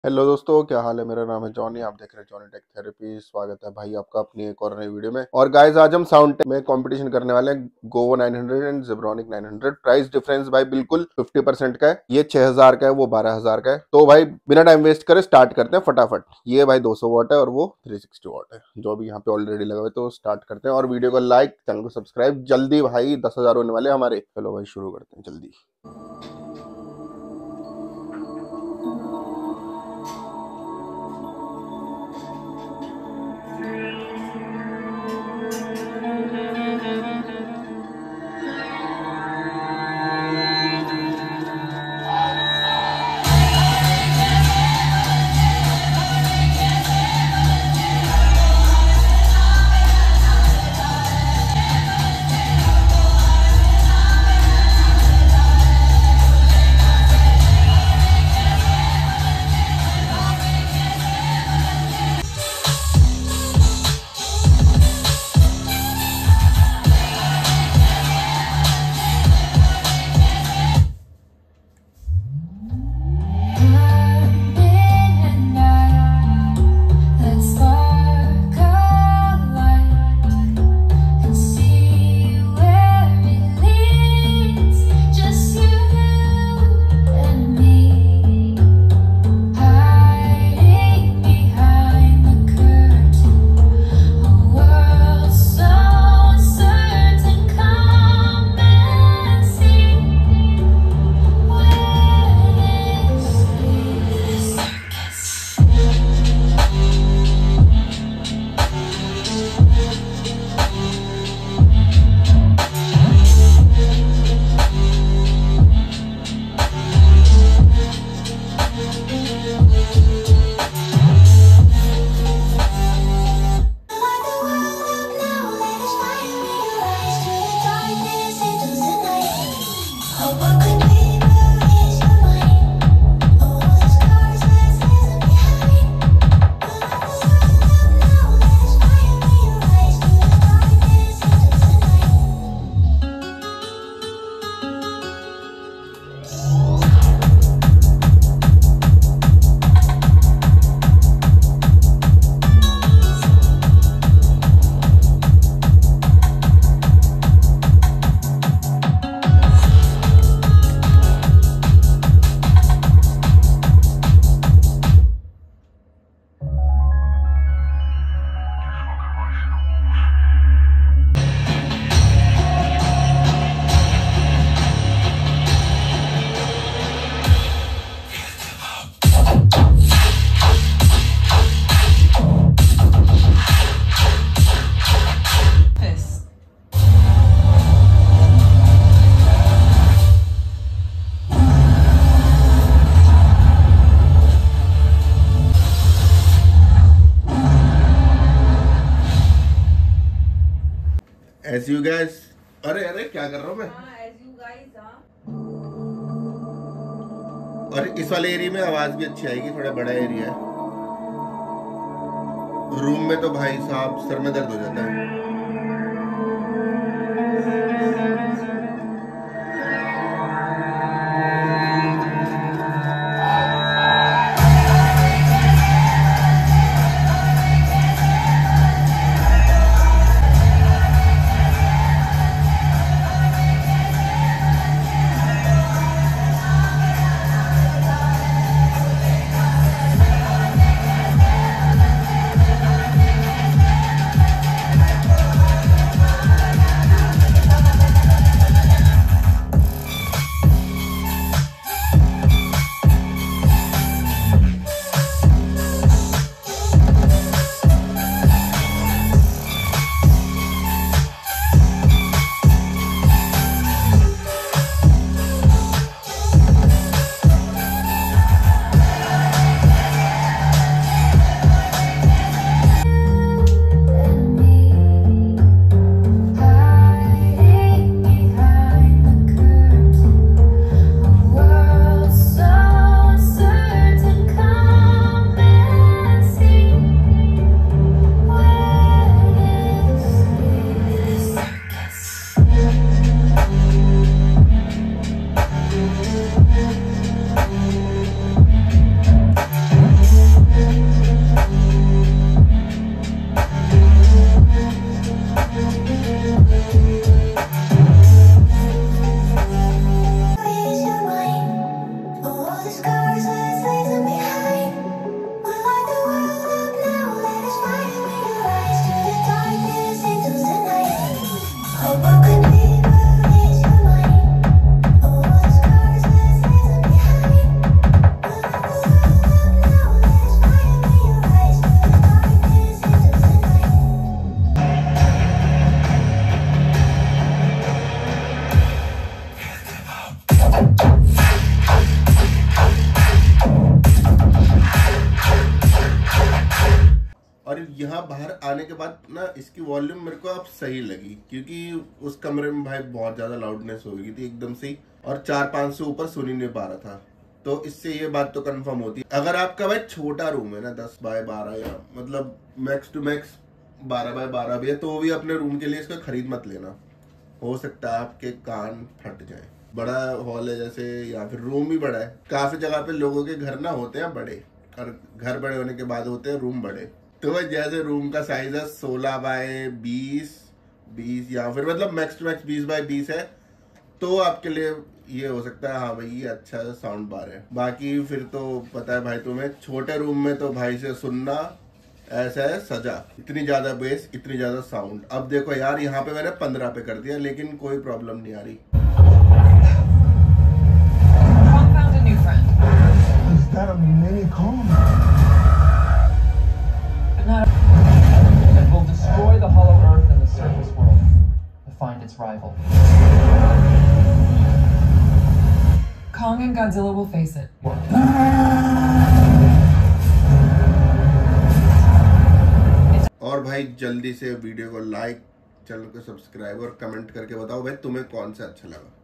Hello दोस्तों, क्या हाल है। मेरा नाम है जॉनी। आप देख रहे हैं जॉनी टेक थेरेपी। स्वागत है भाई आपका अपनी एक और नई वीडियो में। और गाइस, आज हम साउंड टेक में कंपटीशन करने वाले हैं। Govo 900 and Zebronic 900। Price difference भाई बिल्कुल 50% का है। ये 6000 का है, वो 12000 का है। तो भाई बिना टाइम वेस्ट करे स्टार्ट करते हैं फटाफट। ये भाई 200 वॉट है और वो 360 वॉट है, जो अभी यहाँ पे ऑलरेडी लगा हुआ है। तो स्टार्ट करते हैं और वीडियो को लाइक, चैनल को सब्सक्राइब जल्दी भाई। 10,000 होने वाले हमारे। चलो भाई शुरू करते हैं जल्दी। As you guys, अरे अरे क्या कर रहा हूँ मैं। और इस वाले एरिया में आवाज भी अच्छी आएगी, थोड़ा बड़ा एरिया है। रूम में तो भाई साहब सर में दर्द हो जाता है। यहाँ बाहर आने के बाद ना इसकी वॉल्यूम मेरे को अब सही लगी, क्योंकि उस कमरे में भाई बहुत ज्यादा लाउडनेस हो गई थी एकदम से, और 4-5 से ऊपर सुन ही नहीं पा रहा था। तो इससे ये बात तो कंफर्म होती है, अगर आपका भाई छोटा रूम है ना 10 बाय 12 या मतलब मैक्स टू मैक्स 12 बाय 12 भी है, तो भी अपने रूम के लिए इसका खरीद मत लेना, हो सकता है आपके कान फट जाए। बड़ा हॉल है जैसे, या फिर रूम भी बड़ा है। काफी जगह पे लोगों के घर ना होते हैं बड़े, और घर बड़े होने के बाद होते हैं रूम बड़े। तो भाई जैसे रूम का साइज है 16 बाय 20 या फिर मतलब मैक्स टू मैक्स 20 बाय 20 है, तो आपके लिए ये हो सकता है हाँ भाई ये अच्छा साउंड बार है। बाकी फिर तो पता है भाई तुम्हें, छोटे रूम में तो भाई से सुनना ऐसा है सजा, इतनी ज्यादा बेस, इतनी ज्यादा साउंड। अब देखो यार यहाँ पे मैंने 15 पे कर दिया, लेकिन कोई प्रॉब्लम नहीं आ रही। Kong and Godzilla will face it. और भाई जल्दी से वीडियो को लाइक, चैनल को सब्सक्राइब और कमेंट करके बताओ भाई तुम्हें कौन सा अच्छा लगा।